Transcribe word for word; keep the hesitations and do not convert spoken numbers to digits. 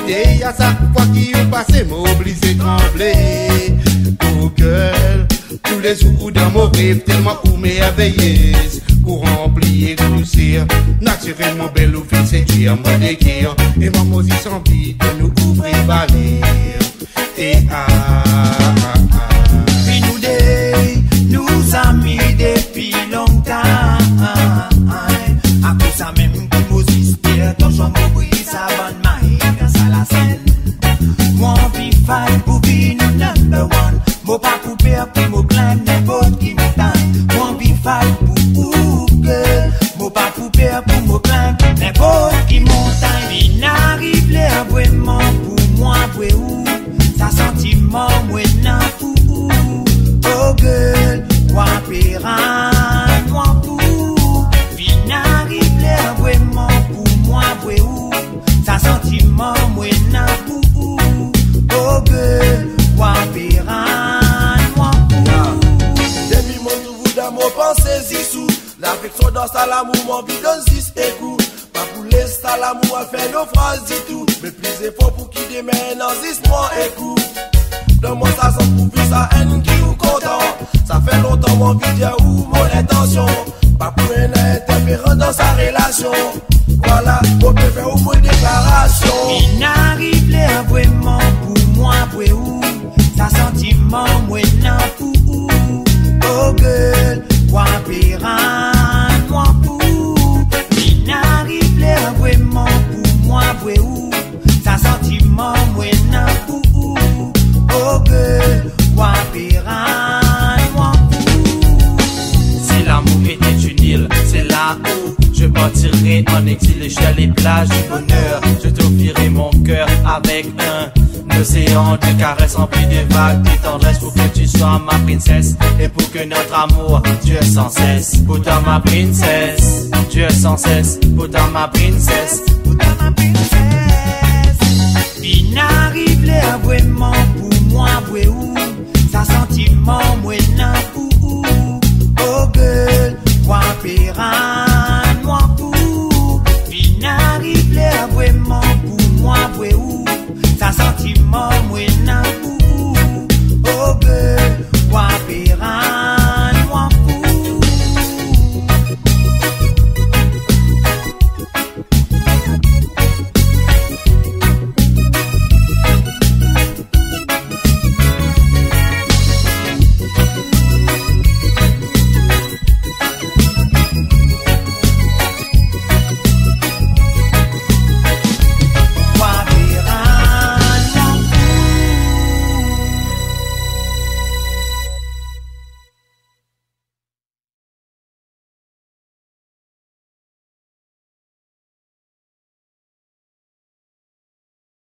Et à chaque fois qu'il y passe, m'oublie c'est trembler. Oh girl, tous les jours dans mon rêve, tellement ou merveilleuse. Pour remplir et grossir, naturellement belle ou fille séduire, moi déguire. Et maman aussi sans vie de nous ouvrir balai. Et ah, ah, ah. Puis nous deux, nous amis depuis longtemps. À cause ça même qui Moses pire, ton chambre brise sa bonne maille dans sa la scène. Moi on vit fight pour vie nous number one. Moi pas couper puis moi climb n'importe qui m'étonne. Moi on vit fight pour ou girl. Moi pas couper pour moi climb n'importe qui montagne. Il n'arrive l'air vraiment pour moi pour où. Ça sentiment moi n'en pour où. Oh girl, moi péran, moi pour. Il n'arrive l'air vraiment pour moi pour où. Ça sentiment moi n'en pour où. Oh girl, moi péran, moi pour. Depuis mon nouveau d'amour pensez-y sous. L'affection dans sa l'amour, mon bidon six écoute. Pas pour laisser l'amour à faire nos phrases du tout. Mais plus effort pour qu'il démène en six mois écoute. Donne-moi ça sans pour vivre sa haine qui ou content. Ça fait longtemps mon vidéo ou mon intention. Pas pour un interférent dans sa relation. Voilà, on peut faire au moins déclaration. Il n'arrive l'air vraiment pour moi pour où. Ça sentiment moi n'en pour où. Oh girl, moi péran, moi pour. Il n'arrive l'air vraiment pour moi pour où. Ça sentiment moi n'en pour où. Oh girl, moi péran, moi pour. Si l'amour était une île, c'est là où je partirai en exil et sur les plages du bonheur. Je t'offrirai mon cœur avec un océan de caresses rempli de vagues, de tendresse pour que tu sois ma princesse et pour que notre amour dure sans cesse. Pourtant ma princesse, dure sans cesse. Pourtant ma princesse, Pourtant ma princesse. Il n'arrive l'air vraiment pour moi pour où.